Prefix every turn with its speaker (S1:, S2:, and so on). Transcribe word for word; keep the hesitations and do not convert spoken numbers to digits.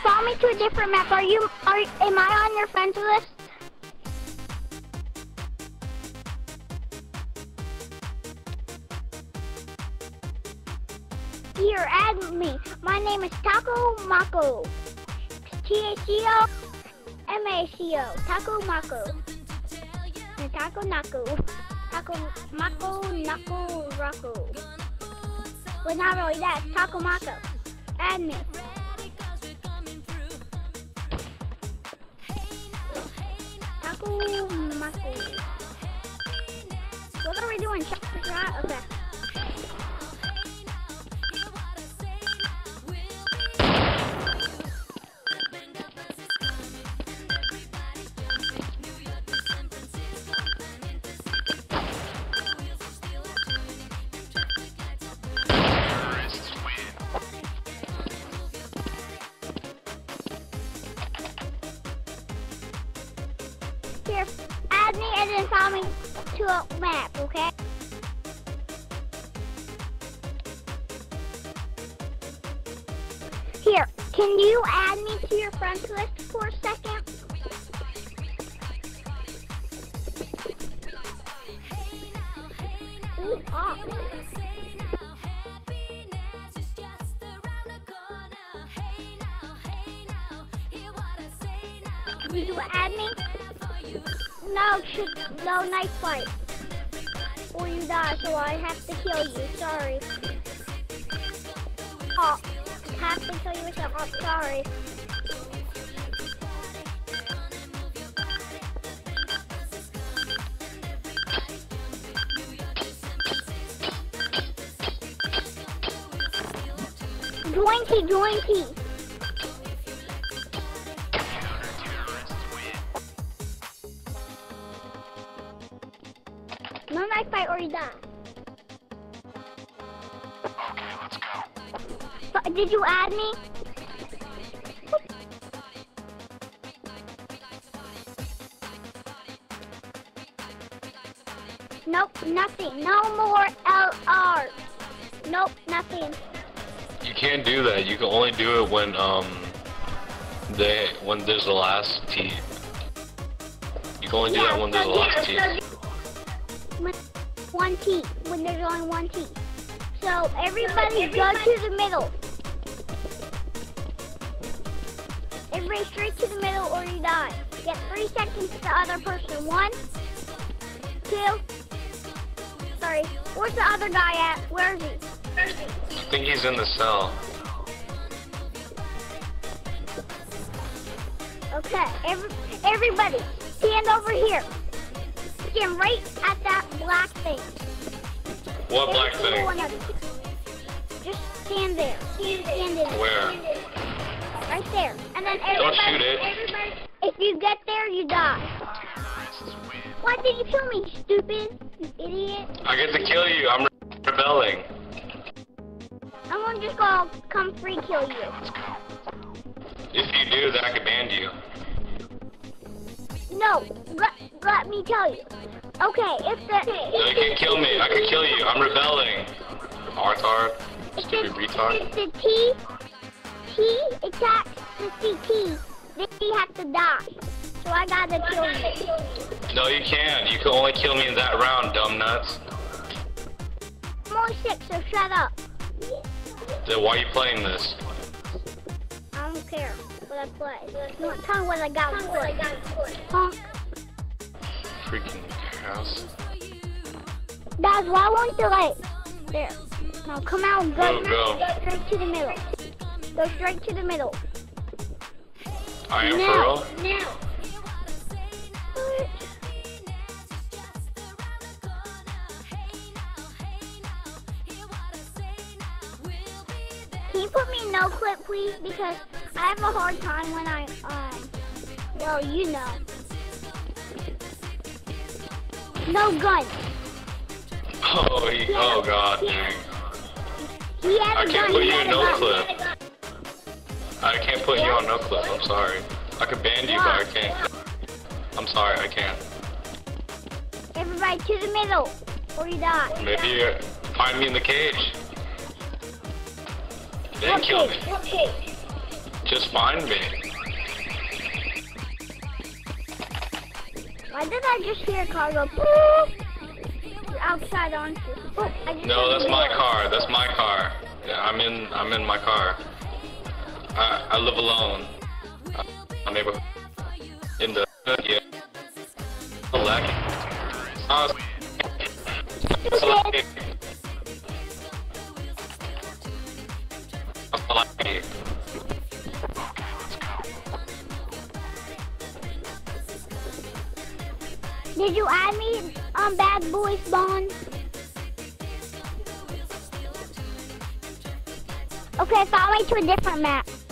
S1: follow me to a different map. Are you, are, am I on your friends list? Here, add me. My name is Taco Mako. T A C O M A C O. Taco Mako. And Taco Nako. Taco Mako Nako Rocco. But not really that. It's Taco Mako. Add me. Taco Mako. What are we doing? Check this out? Okay. Here, add me and then follow me to a map, okay? Here, can you add me to your friends list for a second? Ooh, oh. Will you add me? No, should, no, knife fight. Or you die, so I have to kill you, sorry. Oh, have to kill you myself, I'm sorry. Jointy, jointy. No knife fight or you die.
S2: Okay, let's go.
S1: But did you add me? Nope, nothing. No more L R. Nope, nothing.
S2: You can't do that. You can only do it when um they when there's the last T. You can only do
S1: Yeah,
S2: that when there's
S1: so
S2: the last T.
S1: yeah, so When one T, when there's only one T. So everybody go to the middle. Everybody straight to the middle or you die. Get three seconds to the other person. One, two, sorry. Where's the other guy at? Where is he? Where is he?
S2: I think he's in the cell.
S1: Okay, every, everybody, stand over here. Stand right at that black thing.
S2: What black thing?
S1: Just stand there. Stand in.
S2: Where?
S1: Right there. And then everybody,
S2: Don't shoot it.
S1: Everybody, if you get there, you die. Why did you kill me, stupid? You idiot.
S2: I get to kill you. I'm rebelling.
S1: I'm gonna just go come free kill you.
S2: If you do, then I can ban you.
S1: No, let, let me tell you. Okay, if the...
S2: No, you can kill me. I can kill you. I'm rebelling. Arthard. Stupid retard.
S1: If the T, T attacks the C T, then you have to die. So I gotta kill you.
S2: No, you can't. You can only kill me in that round, dumb nuts.
S1: I'm only six, so shut up.
S2: Then why are you playing this?
S1: I don't care what I play. You want to tell me what I got for it. Honk.
S2: Freaking house.
S1: Guys, why won't you like... There. Now come out and go,
S2: Go, go.
S1: go straight to the middle. Go straight to the middle.
S2: I am
S1: Now.
S2: for real?
S1: Now. What? Can you put me in no clip, please? Because I have a hard time when I, um, well, you know. No gun.
S2: Oh, he, oh god, dang.
S1: He had a
S2: I can't
S1: gun.
S2: put
S1: He
S2: you
S1: had
S2: in
S1: a
S2: no
S1: gun.
S2: clip. I can't put you on no clip. I'm sorry. I could ban you, but I can't. I'm sorry, I can't.
S1: Everybody to the middle, or you die.
S2: Maybe uh, find me in the cage. Then
S1: What
S2: kill
S1: cage?
S2: me.
S1: What cage?
S2: Just find me.
S1: Why did I just hear a car go boop? You're outside, aren't you? Oh, I just
S2: No, that's my car. That's my car. Yeah, I'm in. I'm in my car. I I live alone. Uh, my neighborhood. In the yeah. Lucky. Uh, so lucky. I'm so lucky.
S1: Did you add me on Bad Boy Spawn? Okay, follow me to a different map.